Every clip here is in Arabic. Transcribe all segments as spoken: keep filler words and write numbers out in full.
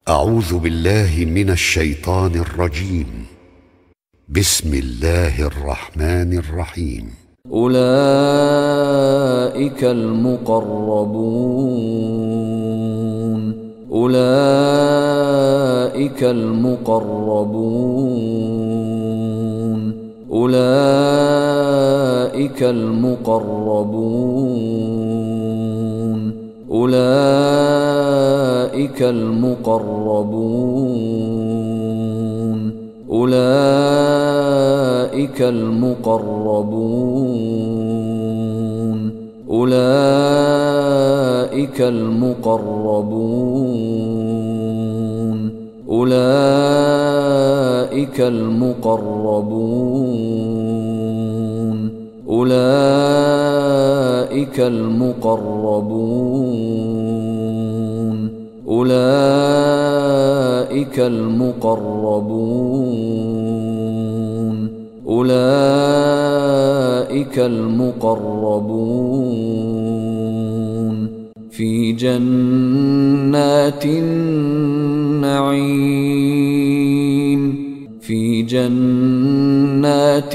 أعوذ بالله من الشيطان الرجيم. بسم الله الرحمن الرحيم. أولئك المقربون أولئك المقربون أولئك المقربون أولئك المقربون أولئك المقربون أولئك المقربون أولئك المقربون أولئك المقربون أولئك المقربون أولئك المقربون في جنات النعيم في جنات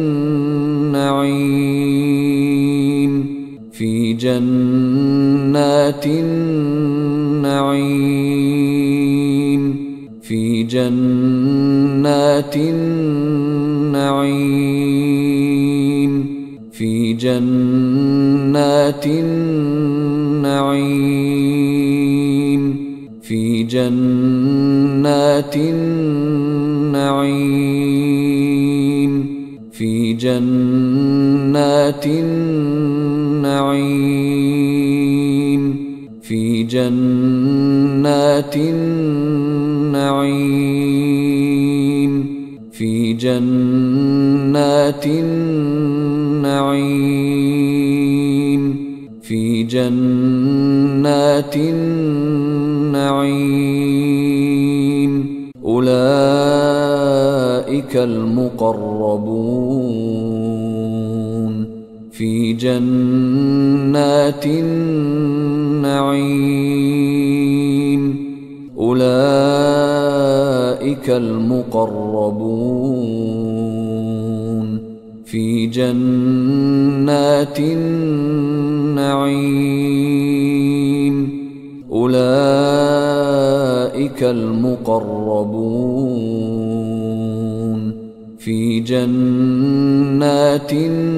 النعيم في جنات النعيم في جنات النعيم في جنات النعيم في جنات النعيم في جنات النعيم في جنات النعيم في جنات النعيم في جنات النعيم أولئك المقربون في جنات النعيم أولئك المقربون في جنات النعيم أولئك المقربون في جنات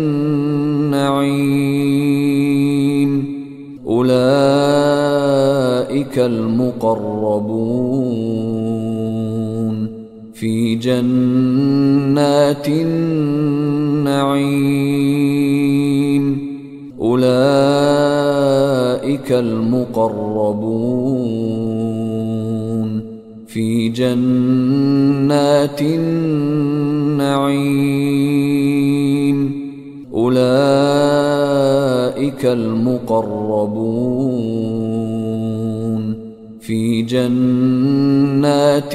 النعيم أولئك المقربون في جنات النعيم أولئك المقربون في جنات النعيم أولئك المقربون في جنات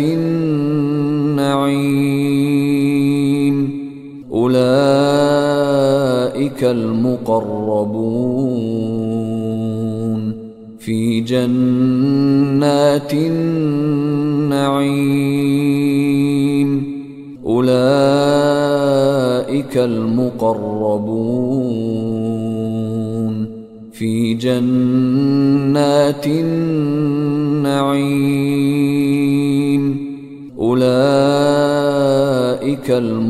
النعيم أولئك المقربون في جنات النعيم أولئك المقربون في جنات النعيم أولئك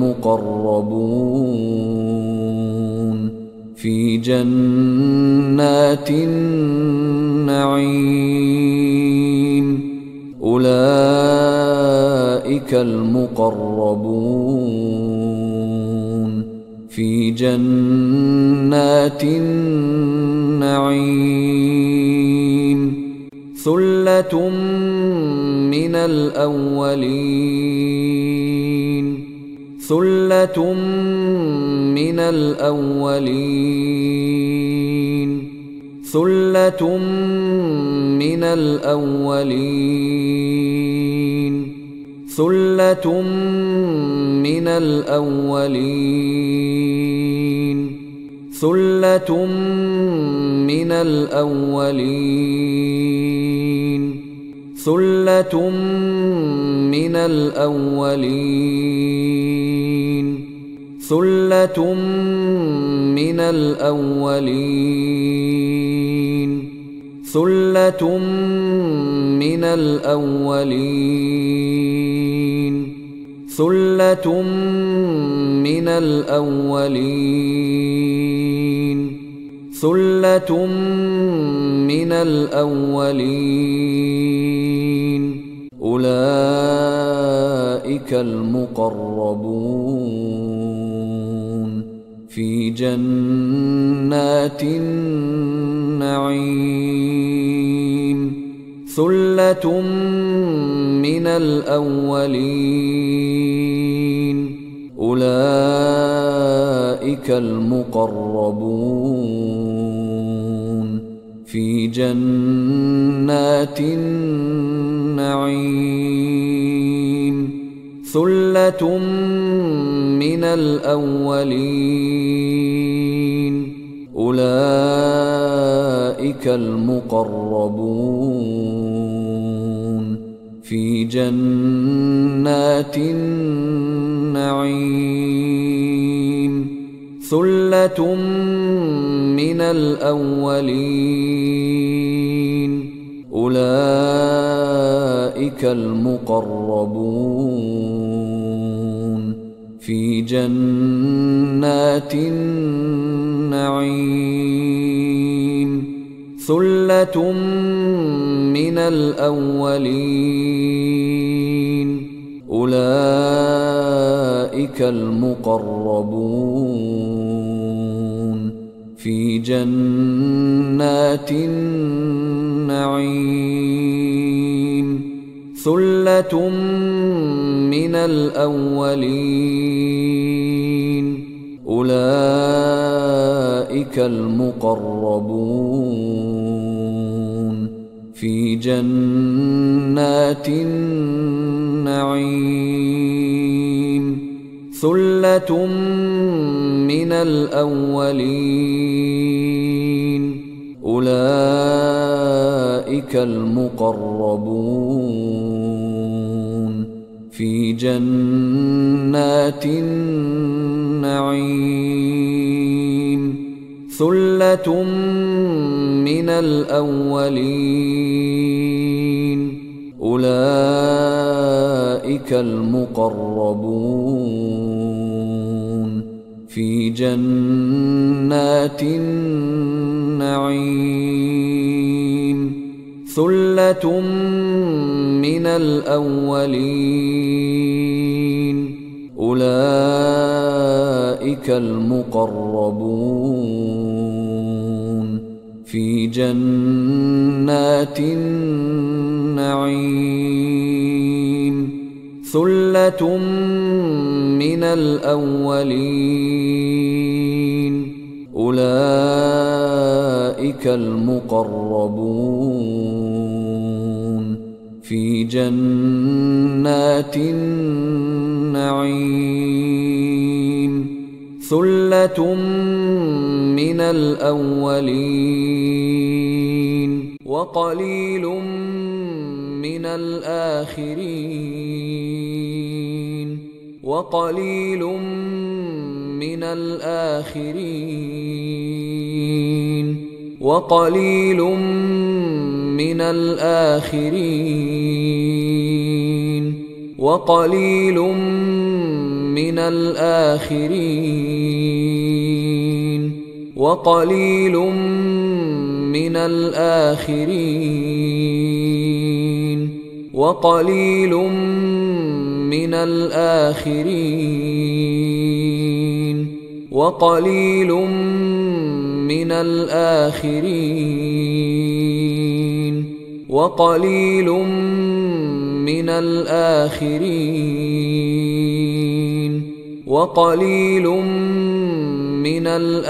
المقربون في جنات النعيم أولئك المقربون في جنات النعيم ثلة من الأولين ثلة من الأولين ثلة من الأولين ثلة من الأولين ثلة من الأولين ثلة من الأولين ثلة من الأولين ثلة من الأولين ثلة من الأولين ثلة من الأولين أولئك المقربون في جنات النعيم ثلة من الأولين أولئك المقربون في جنات النعيم ثلة من الأولين أولئك المقربون في جنات النعيم ثلة من الأولين أولئك المقربون في جنات النعيم ثلة من الأولين أولئك المقربون في جنات النعيم ثلة من الأولين أولئك المقربون في جنات النعيم ثلة من الأولين أولئك المقربون في جنات النعيم ثلة من الأولين أولئك المقربون في جنات النعيم ثلة من الأولين أولئك المقربون في جنات النعيم ثلة من الأولين أولئك المقربون في جنات النعيم ثلة من الأولين وقليل من الآخرين وقليل من الآخرين وقليل من الآخرين وقليل من الآخرين وقليل من الآخرين وقليل من الآخرين وقليل من الآخرين وقليل من الآخرين وقليل من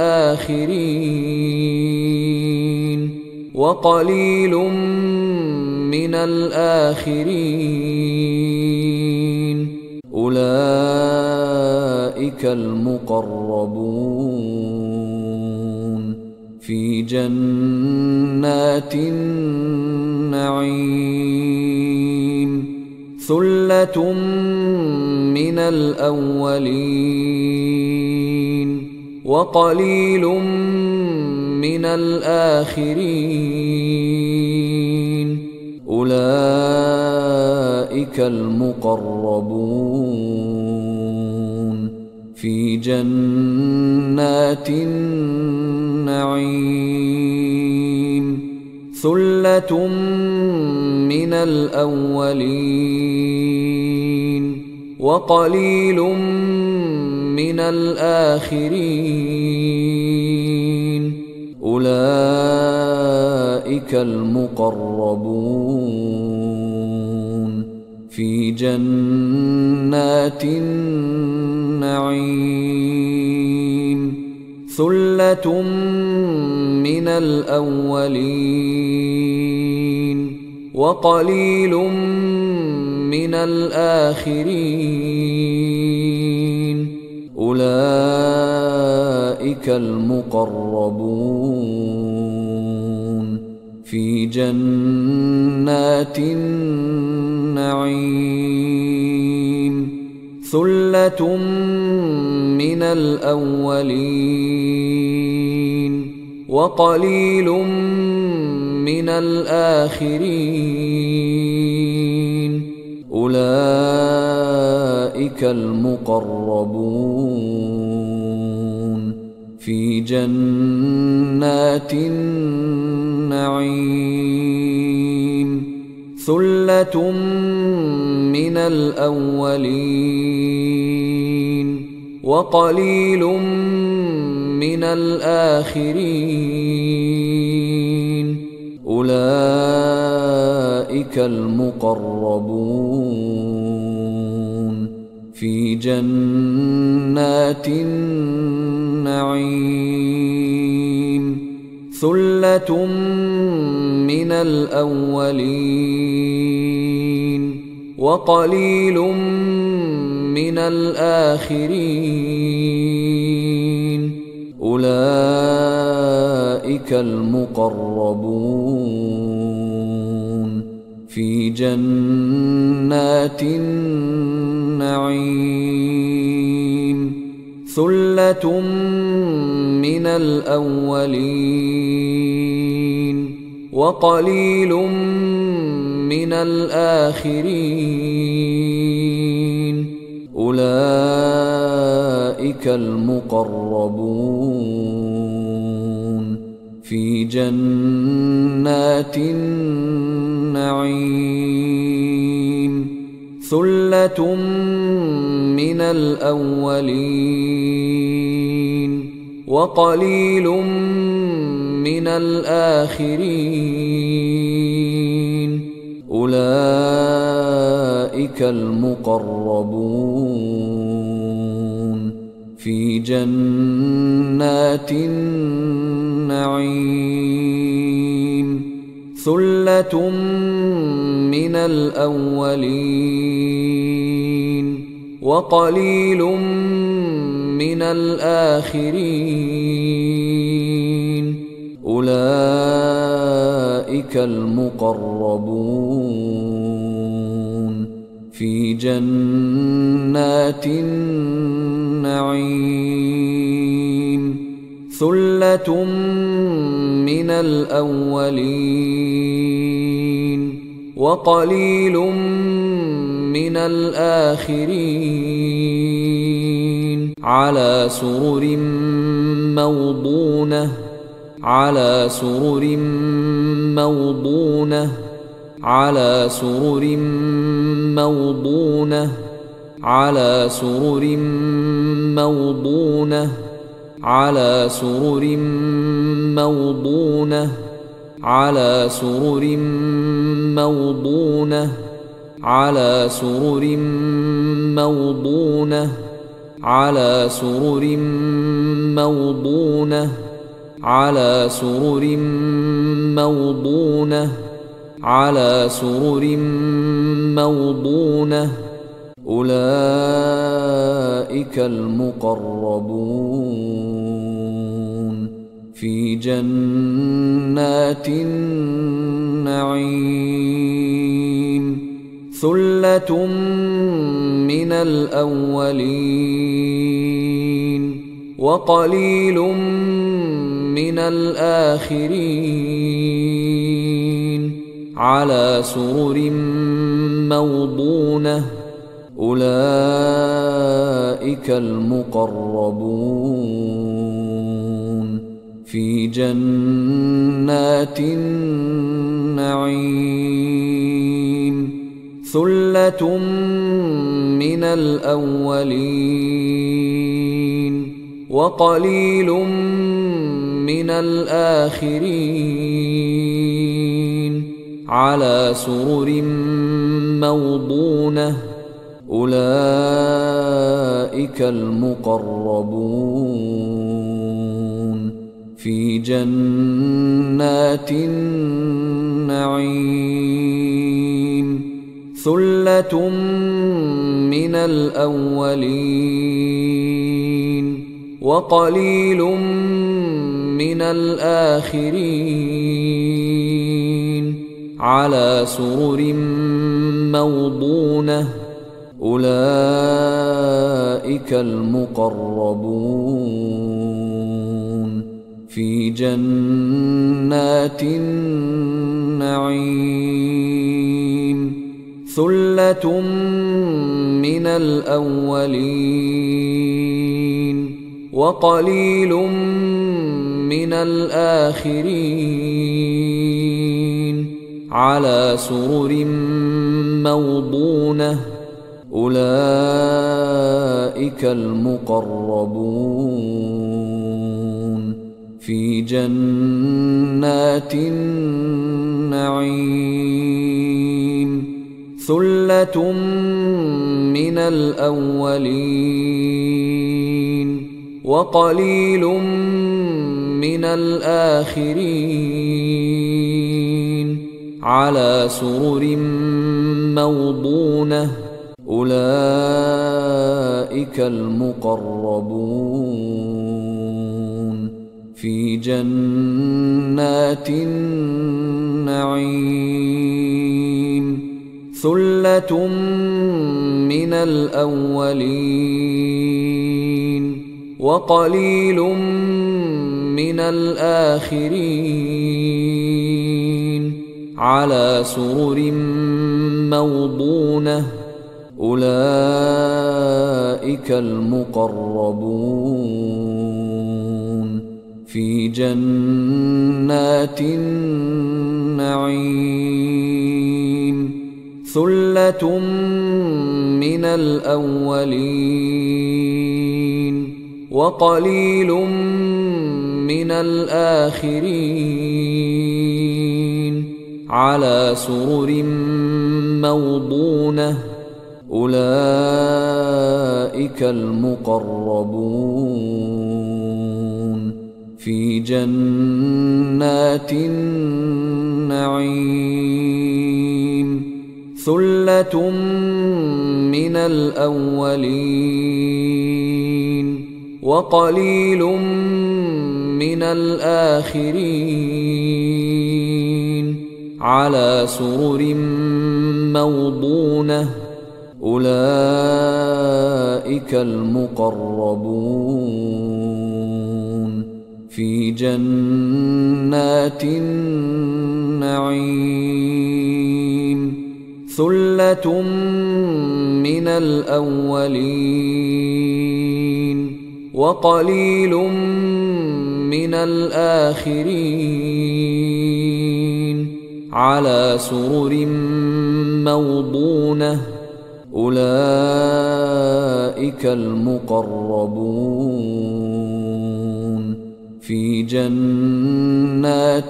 الآخرين وقليل من الآخرين أولئك المقربون في جنات النعيم ثُلَّةٌ مِّنَ الْأَوَّلِينَ وَقَلِيلٌ مِّنَ الْآخِرِينَ أُولَئِكَ الْمُقَرَّبُونَ فِي جَنَّاتِ النَّعِيمِ ثُلَّةٌ مِّنَ الْأَوَّلِينَ وَقَلِيلٌ مِّنَ الْآخِرِينَ أُولَئِكَ الْمُقَرَّبُونَ فِي جَنَّاتِ النَّعِيمِ ثُلَّةٌ مِّنَ الْأَوَّلِينَ وَقَلِيلٌ مِّنَ الْآخِرِينَ أُولَئِكَ الْمُقَرَّبُونَ فِي جَنَّاتِ النَّعِيمِ ثُلَّةٌ مِّنَ الْأَوَّلِينَ وَقَلِيلٌ مِّنَ الْآخِرِينَ أُولَئِكَ الْمُقَرَّبُونَ فِي جَنَّاتِ النَّعِيمِ ثُلَّةٌ مِّنَ الْأَوَّلِينَ وَقَلِيلٌ مِّنَ الْآخِرِينَ أُولَئِكَ الْمُقَرَّبُونَ فِي جَنَّاتِ النَّعِيمِ ثُلَّةٌ مِّنَ الْأَوَّلِينَ وَقَلِيلٌ مِّنَ الْآخِرِينَ أُولَئِكَ الْمُقَرَّبُونَ فِي جَنَّاتِ النَّعِيمِ ثُلَّةٌ مِّنَ الْأَوَّلِينَ وَقَلِيلٌ مِّنَ الْآخِرِينَ أُولَئِكَ الْمُقَرَّبُونَ فِي جَنَّاتِ النَّعِيمِ ثُلَّةٌ مِّنَ الْأَوَّلِينَ وَقَلِيلٌ مِّنَ الْآخِرِينَ أُولَئِكَ الْمُقَرَّبُونَ فِي جَنَّاتِ النَّعِيمِ ثُلَّةٌ مِّنَ الْأَوَّلِينَ وَقَلِيلٌ مِّنَ الْآخِرِينَ أُولَئِكَ الْمُقَرَّبُونَ فِي جَنَّاتِ النَّعِيمِ ثُلَّةٌ مِّنَ الْأَوَّلِينَ وَقَلِيلٌ مِّنَ الْآخِرِينَ عَلَى سُرُرٍ مَّوْضُونَةٍ عَلَى سُرُرٍ مَّوْضُونَةٍ عَلَى سُرُرٍ مَّوْضُونَةٍ عَلَى سُرُرٍ مَّوْضُونَةٍ عَلَى سُرُرٍ مَّوْضُونَةٍ عَلَى سُرُرٍ مَّوْضُونَةٍ عَلَى سُرُرٍ مَّوْضُونَةٍ عَلَى سُرُرٍ مَّوْضُونَةٍ عَلَى سُرُرٍ مَّوْضُونَةٍ عَلَى سُرُرٍ مَّوْضُونَةٍ أُولَئِكَ الْمُقَرَّبُونَ فِي جَنَّاتِ النَّعِيمِ ثلة من الأولين وقليل من الآخرين على سرر موضونة أولئك المقربون في جنات النعيم ثلة من الأولين وقليل من الآخرين على سرر موضونة أولئك المقربون في جنات النعيم ثلة من الأولين وقليل من الآخرين على سرر موضونة أولئك المقربون في جنات النعيم ثلة من الأولين وقليل من الآخرين على سرر موضونة أولئك المقربون في جنات النعيم ثلة من الأولين وقليل من الآخرين على سرر موضونة أولئك المقربون في جنات النعيم ثلة من الأولين وقليل من الآخرين على سرر موضونة أولئك المقربون في جنات النعيم ثلة من الأولين وقليل من الآخرين على سرر موضونة أولئك المقربون في جنات النعيم ثلة من الأولين وقليل من الآخرين على سرر موضونة أولئك المقربون في جنات النعيم ثلة من الأولين وقليل من الآخرين على سرر موضونة أولئك المقربون في جنات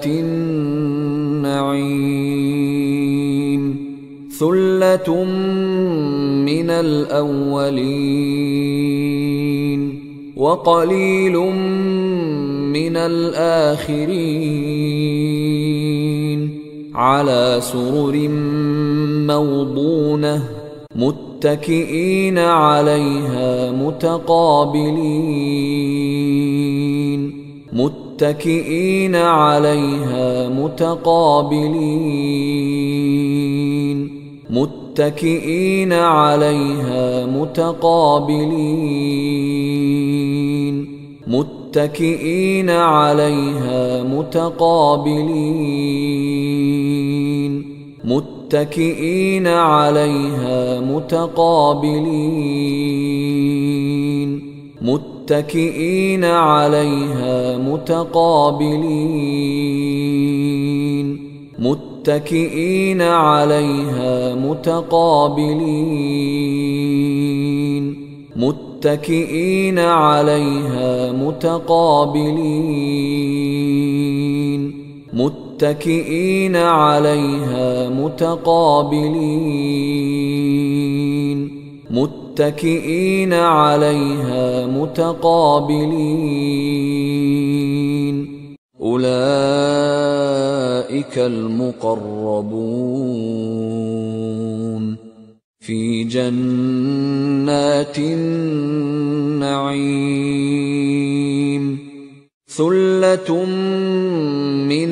النعيم ثلة من الأولين وقليل من الآخرين على سرر موضونة متكئين عليها متقابلين متكئين عليها متقابلين متكئين عليها متقابلين متكئين عليها متقابلين متكئين عليها متقابلين متكئين عليها متقابلين متكئين عليها متقابلين متكئين عليها متقابلين متكئين عليها متقابلين متكئين عليها متقابلين أولئك المقربون في جنات النعيم ثلة من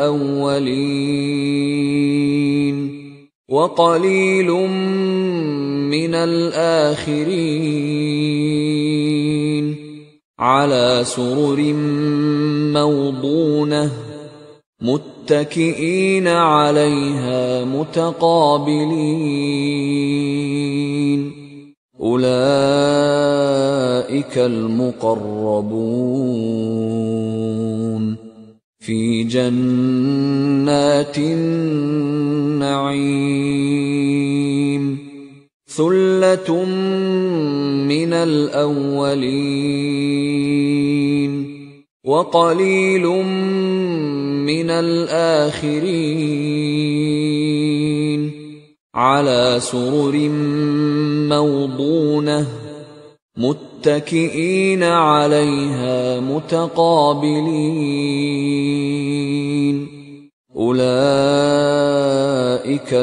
الأولين وقليل من الآخرين على سرر موضونة متكئين عليها متقابلين أولئك المقربون في جنات النعيم ثلة من الأولين وقليل من الآخرين على سرر موضونة متكئين عليها متقابلين أولئك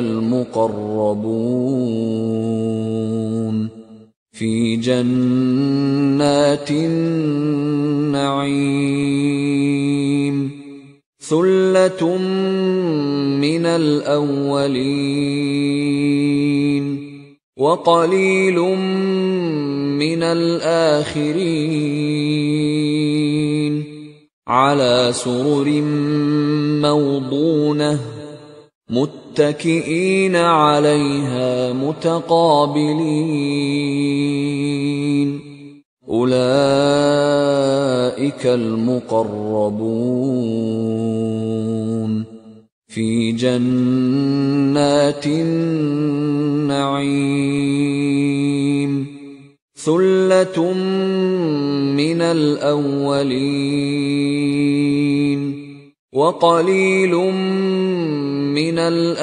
المقربون في جنات النعيم ثلة من الأولين وقليل من الآخرين على سرر موضونة متكئين عليها متقابلين أولئك المقربون في جنات النعيم ثلة من الأولين وقليل من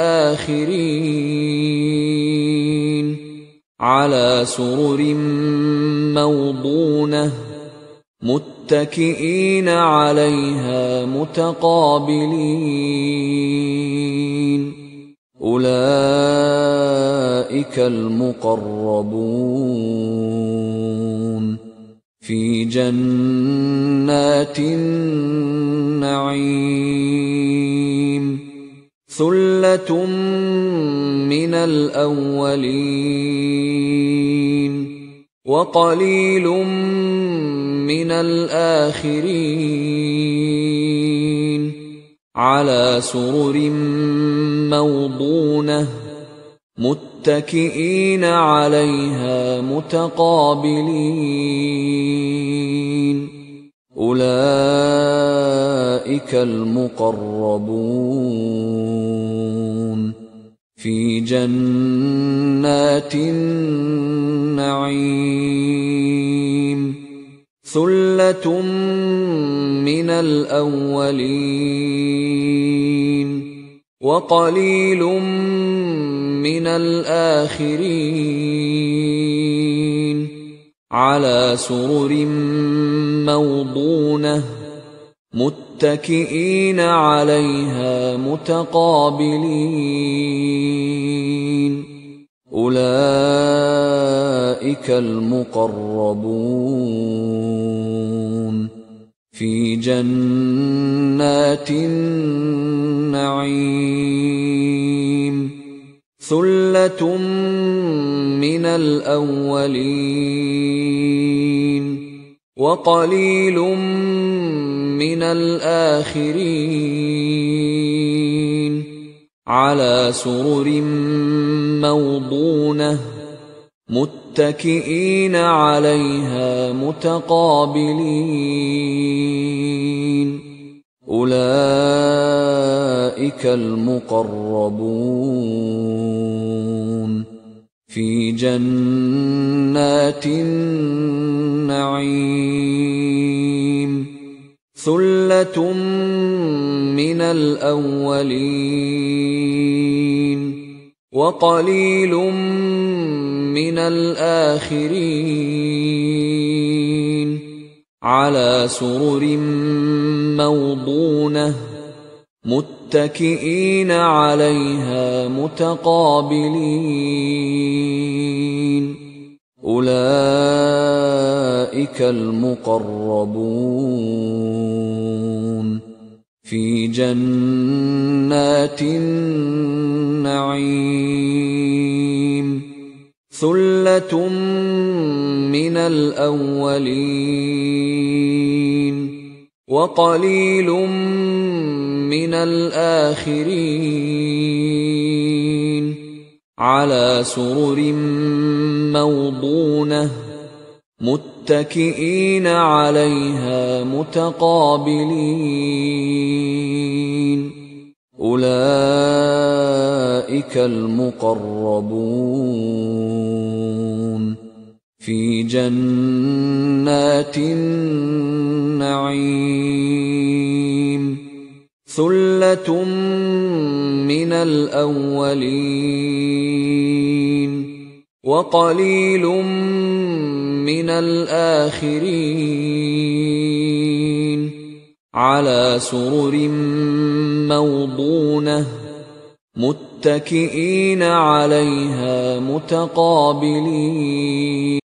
الآخرين على سرر موضونة متكئين عليها متقابلين أولئك المقربون في جنات النعيم ثلة من الأولين وقليل من الآخرين على سرر موضونة متكئين عليها متقابلين أولئك المقربون في جنات النعيم ثلة من الأولين وقليل من الآخرين على سرر موضونة متكئين عليها متقابلين أولئك المقربون في جنات النعيم ثُلَّةٌ مِّنَ الْأَوَّلِينَ وَقَلِيلٌ مِّنَ الْآخِرِينَ عَلَىٰ سُرُرٍ مَّوْضُونَةٍ مُتَّكِئِينَ عَلَيْهَا مُتَقَابِلِينَ أُولَٰئِكَ الْمُقَرَّبُونَ فِي جَنَّاتِ النَّعِيمِ ثُلَّةٌ مِّنَ الْأَوَّلِينَ وَقَلِيلٌ مِّنَ الْآخِرِينَ عَلَىٰ سُرُرٍ مَّوْضُونَةٍ مُتَّكِئِينَ عَلَيْهَا مُتَقَابِلِينَ أُولَٰئِكَ الْمُقَرَّبُونَ فِي جَنَّاتِ النَّعِيمِ ثُلَّةٌ مِّنَ الْأَوَّلِينَ وَقَلِيلٌ مِّنَ الْآخِرِينَ عَلَىٰ سُرُرٍ مَّوْضُونَةٍ مُتَّكِئِينَ عَلَيْهَا مُتَقَابِلِينَ أُولَٰئِكَ الْمُقَرَّبُونَ فِي جَنَّاتِ النَّعِيمِ ثُلَّةٌ مِّنَ الْأَوَّلِينَ وَقَلِيلٌ مِّنَ الْآخِرِينَ عَلَىٰ سُرُرٍ مَّوْضُونَةٍ مُتَّكِئِينَ عَلَيْهَا مُتَقَابِلِينَ